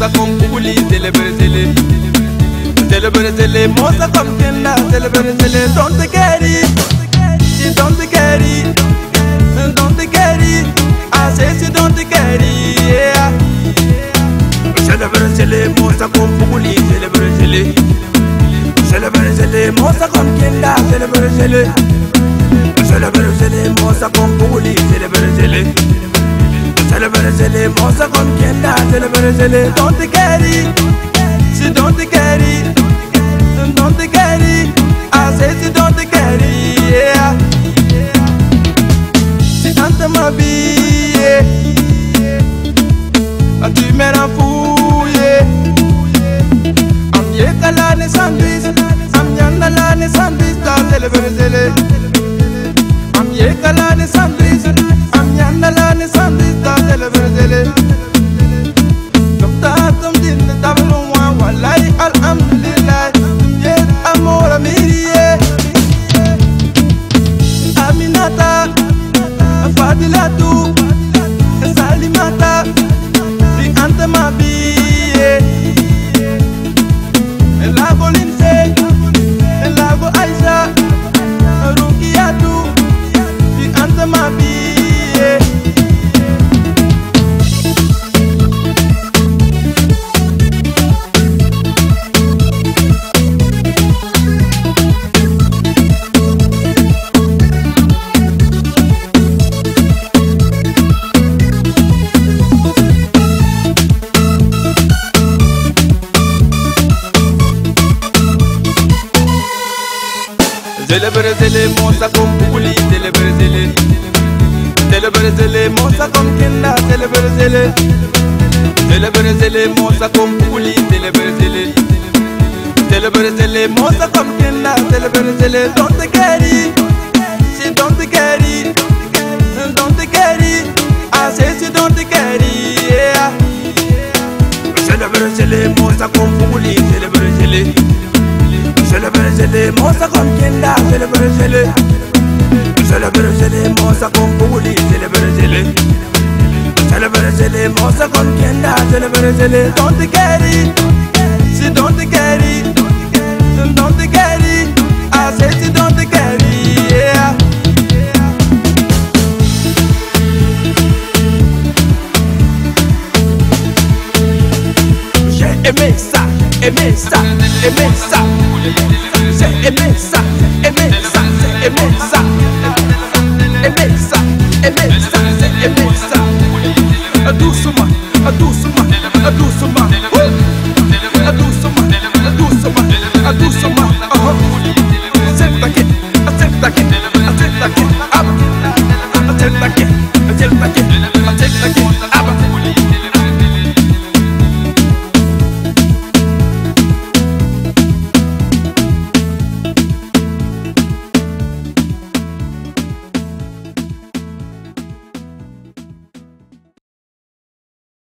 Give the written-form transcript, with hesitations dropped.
compuli, celebrezele. Celebrezele, mosa com kenda, celebrezele. Don't get it, she don't get it, don't get it. I say she don't get it, yeah. Celebrezele, mosa compuli, celebrezele. Celebrezele, mosa com kenda, celebrezele. Celebrezele, mosa compuli, celebrezele. Celebrezele, mosa com kenda, celebrezele. Don't get it, she don't get it, don't get it. I say she don't get it, yeah. She ante ma vie, yeah. Tu me rends fou, yeah. Am yekala ne sandwich, am yandala ne sandwich, ta celebrezele. Am yekala ne sandwich, am yandala ne sandwich, ta celebrezele. Dokta tum din tablu wa wallahi alhamdulillah. Yet amor amiriye. Aminata, Fadilatu, Salimata, di ante ma vie. El lago Lindsay, el lago Aisha, Rukiatu, di ante ma vie. Celebrezele, mosa compuli, celebrezele. Celebrezele, mosa com kenda, celebrezele. Celebrezele, mosa compuli, celebrezele. Celebrezele, mosa com kenda, celebrezele. Don't get it, she don't get it, don't get it. I say she don't get it, yeah. Celebrezele, mosa compuli, celebrezele. Celebrezele, mosa com kenda, celebrezele. Celebrezele, mosa compuli, celebrezele. Celebrezele, mosa com kenda, celebrezele. Don't get it, she don't get it, don't get it. I say she don't get it, yeah. J'ai aimé ça, aimé ça, aimé ça. J'ai aimé ça, aimé ça, aimé ça. Aimé ça, aimé ça, aimé ça. Doucement, doucement.